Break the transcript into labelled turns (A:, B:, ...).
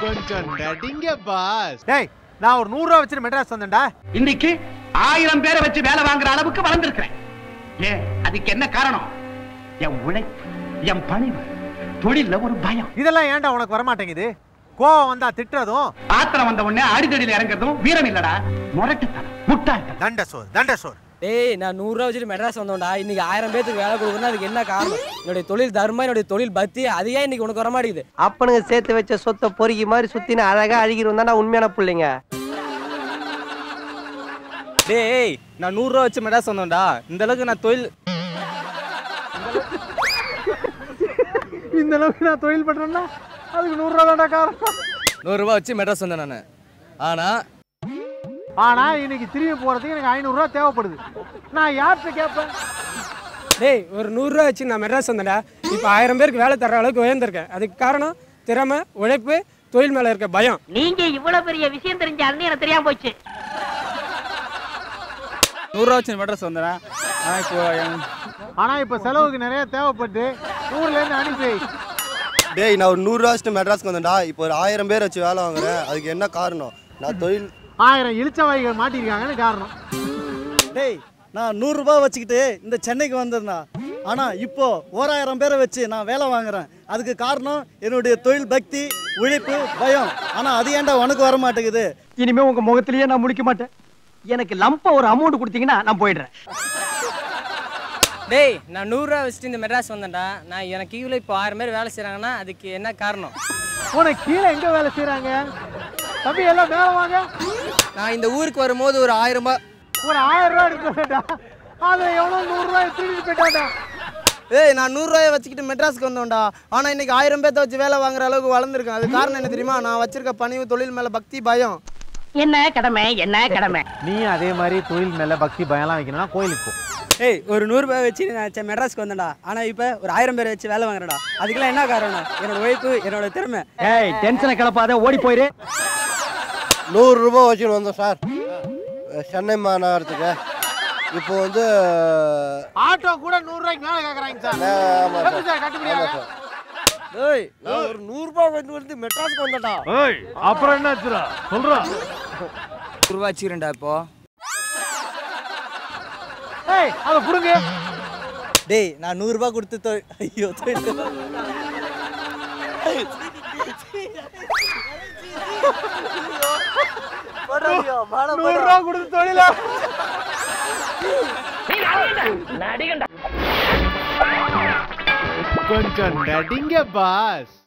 A: கொஞ்சம் நடிங்க பாஸ்.
B: டேய் நான் ஒரு 100 ரூபா வச்சு மெட்ராஸ் வந்தேன்டா.
C: இன்னைக்கு 1000 பேரை வச்சு வேலை வாங்குற அளவுக்கு வளர்ந்திருக்கிறேன். ஏன் அதுக்கு என்ன காரணம்? என் உழைப்பு, என் பணிவு, தொழில ஒரு பயம்.
B: இதெல்லாம் ஏன்டா உனக்கு வர மாட்டேங்குது? கோவம் வந்தா திட்டுறதும்,
C: ஆத்திரம் வந்த உடனே அடிதடியில் இறங்குறதும் வீரம் இல்லடா, முரட்டுத்தனம், முட்டாள்தனம்.
B: தண்டசோர்.
D: டேய் நான் 100 ரூபா வச்சுட்டு மெட்ராஸ் வந்தோம்டா. இன்னைக்கு 1000 பேருக்கு வேலை கொடுக்கணும். அதுக்கு என்ன காரணம்? என்னுடைய தொழில் தர்மம், என்னுடைய தொழில் பக்தி. அது ஏன் இன்னைக்கு உனக்கு வர மாட்டேங்குது?
E: அப்பனுங்க சேர்த்து வச்ச சொத்தை பொறுக்கி மாதிரி சுத்தின அழகா அழுகிரும் தான் உண்மையான பிள்ளைங்க.
D: டேய் நான் 100 ரூபா வச்சு மெட்ராஸ் வந்தோம்டா. இந்த அளவுக்கு நான் தொழில்
B: இந்த அளவுக்கு நான் தொழில் பண்றேன்னா அதுக்கு 100 ரூபா தான்டா காரணம்.
D: 100 ரூபா வச்சு மெட்ராஸ் வந்தேன் நான்.
B: ஆனா இன்னைக்கு திரும்பி போறதுக்கு எனக்கு 500 ரூபா தேவைப்படுது. நான் யார்கிட்ட கேட்பேன்?
F: டேய் ஒரு 100 ரூபா வச்சு நான் மெட்ராஸ் வந்தேன்டா. இப்போ 1000 பேருக்கு வேலை தர அளவுக்கு உயர்ந்திருக்கேன். அதுக்கு காரணம் திறமை, உழைப்பு, தொழில் மேல இருக்க பயம்.
G: நீங்க இவ்வளவு பெரிய விஷயம் தெரிஞ்சாலும் எனக்கு தெரியாம போச்சு.
D: 100 ரூபா வச்சு மெட்ராஸ் வந்தேன்.
B: ஆனா இப்ப செலவுக்கு நிறைய தேவைப்பட்டு ஊர்ல இருந்து அனுப்பி.
H: டேய் நான் ஒரு 100 ரூபா வச்சுட்டு மெட்ராஸ்க்கு வந்தேன்டா. இப்போ ஒரு 1000 பேர் வச்சு வேலை வாங்குறேன். அதுக்கு என்ன காரணம்? நான் தொழில்
B: 1000 இளிச்சவாய்கள் மாட்டிருக்காங்கன்னு காரணம்.
I: டேய் நான் 100 ரூபாய் வச்சுக்கிட்டு இந்த சென்னைக்கு வந்திருந்தேன். ஆனால் இப்போ 1000 பேரை வச்சு நான் வேலை வாங்குறேன். அதுக்கு காரணம் என்னுடைய தொழில் பக்தி, உழைப்பு, பயம். ஆனால் அது ஏன்டா உனக்கு வர மாட்டேங்குது?
E: இனிமே உங்க முகத்திலேயே நான் முடிக்க மாட்டேன். எனக்கு லம்பா ஒரு அமௌண்ட் கொடுத்தீங்கன்னா நான் போயிடுறேன்.
D: டேய் நான் 100 ரூபா வச்சுட்டு இந்த மெட்ராஸ் வந்தேன்டா. நான் எனக்கு கீழே இப்போ 1000 பேர் வேலை செய்கிறாங்கன்னா அதுக்கு என்ன காரணம்?
B: உனக்கு கீழே எங்க வேலை செய்யறாங்க? தம்பி எல்லாம் வேலை வாங்க.
D: நான் இந்த ஊருக்கு வரும்போது ஒரு 1000 ரூபாய்,
B: ஒரு 1000 ரூபா எடுத்துட்டா. அது எவ்வளோ 100 ரூபாய் திருடி போயிட்டாடா.
D: ஏய் நான் 100 ரூபாயை வச்சுக்கிட்டு மெட்ராஸ்க்கு வந்தோம்டா. ஆனால் இன்னைக்கு 1000 பேர்த்த வச்சு வேலை வாங்குற அளவுக்கு வளர்ந்துருக்கேன். அது காரணம் என்ன தெரியுமா? நான் வச்சிருக்க பணிவு, தொழில் மேலே பக்தி, பயம்.
G: என்ன கடமை, என்ன கடமை?
B: நீ அதே மாதிரி தொழில் மேல பக்தி பயம்லாம் வைக்கணும்னா கோயிலுக்கு போ.
F: ஏய் ஒரு 100 ரூபாய் வச்சு நான் மெட்ராஸ்க்கு வந்தேன்டா. ஆனால் இப்போ ஒரு 1000 பேரை வச்சு வேலை வாங்குறேன்டா. அதுக்கெல்லாம் என்ன காரணம்? என்னோட உழைப்பு, என்னோட திறமை.
E: ஏய் டென்ஷனை கிளப்பாத, ஓடி போயிரு.
H: 100 ரூபா வச்சுன்னு வந்தோம் சார் சென்னை மாநகரத்துக்கு. இப்போ வந்து
B: ஆட்டோ கூட 100 ரூபாய்க்கு மேல கேக்குறாங்க சார்.
H: ஆமாம் சார்,
B: சார் கட்டுப்படியா?
H: டேய் நான் ஒரு 100 ரூபாய் வந்து மெட்ராஸ்க்கு வந்தேன்டா.
B: ஏய் அப்புறம் என்னாச்சுடா சொல்றா.
D: 100 ரூபா வச்சுக்கிறேன்டா இப்போ.
B: ஏய் அத புடுங்க.
I: டேய் நான் 100 ரூபாய் கொடுத்து ஐயோ
B: 100 ரூபா கொடுத்து தொழிலா கொஞ்சம் நடிங்க பாஸ்.